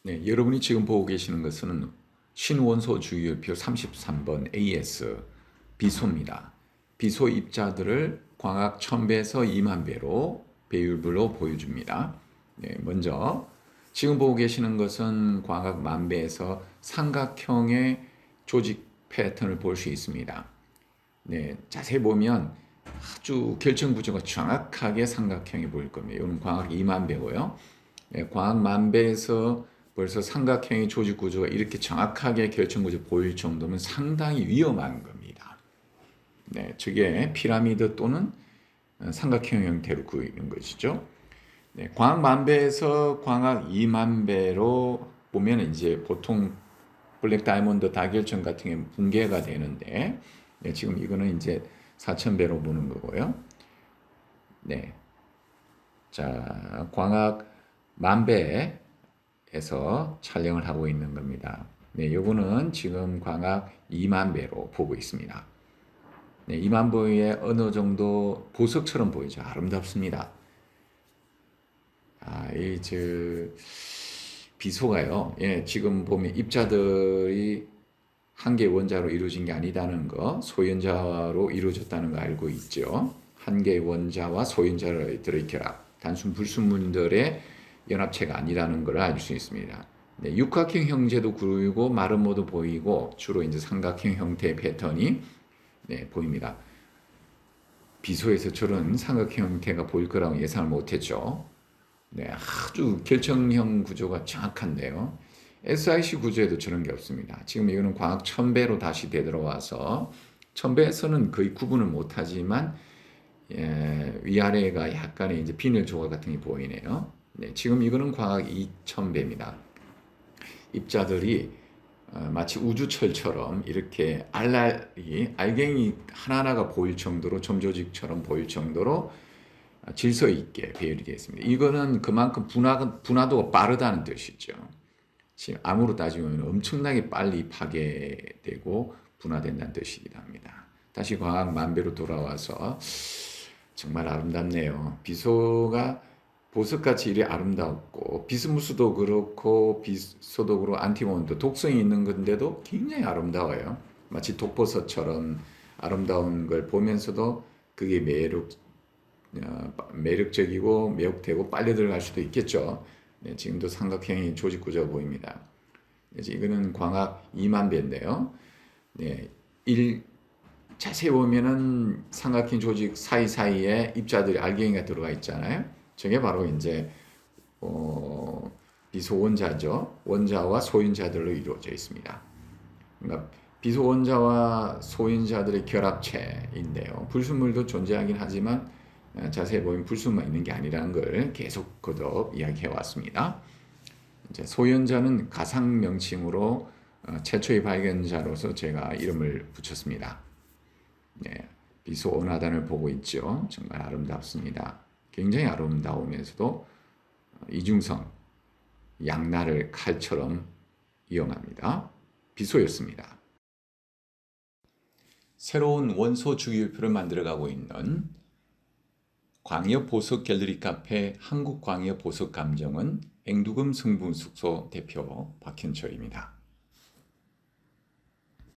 네, 여러분이 지금 보고 계시는 것은 신원소 주기율표 33번 AS 비소입니다. 비소 입자들을 광학 1000배에서 2만 배로 배율별로 보여줍니다. 네, 먼저 지금 보고 계시는 것은 광학 10,000배에서 삼각형의 조직 패턴을 볼 수 있습니다. 네, 자세히 보면 아주 결정 구조가 정확하게 삼각형이 보일 겁니다. 이건 광학 2만 배고요. 네, 광학 10,000배에서 벌써 삼각형의 조직 구조가 이렇게 정확하게 결정 구조 보일 정도면 상당히 위험한 겁니다. 네, 저게 피라미드 또는 삼각형 형태로 그리는 것이죠. 네, 광학 10,000배에서 광학 2만 배로 보면 이제 보통 블랙 다이몬드 다결정 같은 게 붕괴가 되는데, 네, 지금 이거는 이제 4,000배로 보는 거고요. 네, 자, 광학 10,000배에서 촬영을 하고 있는 겁니다. 네, 요거는 지금 광학 2만 배로 보고 있습니다. 네, 2만 배에 어느 정도 보석처럼 보이죠. 아름답습니다. 비소가요. 예, 지금 보면 입자들이 한 개의 원자로 이루어진 게 아니다는 거, 소연자로 이루어졌다는 거 알고 있죠. 한 개의 원자와 소연자들의 결합, 단순 불순물들의 연합체가 아니라는 걸 알 수 있습니다. 네, 육각형 형제도 그리고 마름모도 보이고 주로 이제 삼각형 형태의 패턴이 네, 보입니다. 비소에서 저런 삼각형 형태가 보일 거라고 예상을 못했죠. 네, 아주 결정형 구조가 정확한데요. SIC 구조에도 저런 게 없습니다. 지금 이거는 광학 1000배로 다시 되돌아와서 1000배에서는 거의 구분을 못하지만 위아래가 약간의 이제 비늘 조각 같은 게 보이네요. 네, 지금 이거는 광학 2000배입니다. 입자들이 마치 우주철처럼 이렇게 알갱이 하나하나가 보일 정도로 점조직처럼 보일 정도로 질서 있게 배열이 되어 있습니다. 이거는 그만큼 분화도가 빠르다는 뜻이죠. 지금 암으로 따지면 엄청나게 빨리 파괴되고 분화된다는 뜻이기도 합니다. 다시 광학 10,000배로 돌아와서 정말 아름답네요. 비소가 보석같이 이리 아름답고 비스무스도 그렇고 비소도 그렇고 안티몬도 독성이 있는 건데도 굉장히 아름다워요. 마치 독버섯처럼 아름다운 걸 보면서도 그게 매력적이고 매혹되고 빨리 들어갈 수도 있겠죠. 네, 지금도 삼각형이 조직 구조가 보입니다. 이거는 광학 2만 배인데요. 네, 자세히 보면은 삼각형 조직 사이사이에 입자들이 알갱이가 들어가 있잖아요. 저게 바로 이제 비소 원자죠. 원자와 소인자들로 이루어져 있습니다. 그러니까 비소 원자와 소인자들의 결합체인데요. 불순물도 존재하긴 하지만 자세히 보면 불순만 있는 게 아니라는 걸 계속 거듭 이야기해 왔습니다. 이제 소연자는 가상 명칭으로 최초의 발견자로서 제가 이름을 붙였습니다. 네, 비소 원화단을 보고 있죠. 정말 아름답습니다. 굉장히 아름다우면서도 이중성, 양날을 칼처럼 위험합니다. 비소였습니다. 새로운 원소 주기율표를 만들어가고 있는 광역 보석 갤러리 카페 한국광역 보석 감정은 앵두금 성분 숙소 대표 박현철입니다.